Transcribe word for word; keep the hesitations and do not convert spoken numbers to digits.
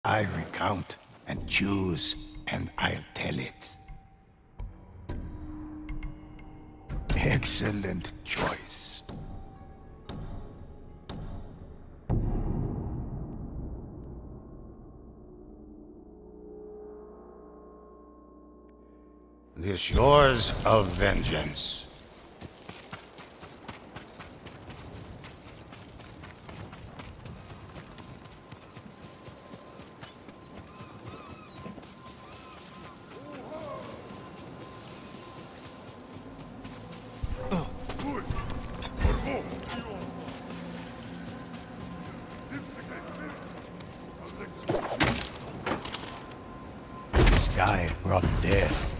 I recount and choose, and I'll tell it. Excellent choice. The shores of vengeance. The sky brought death.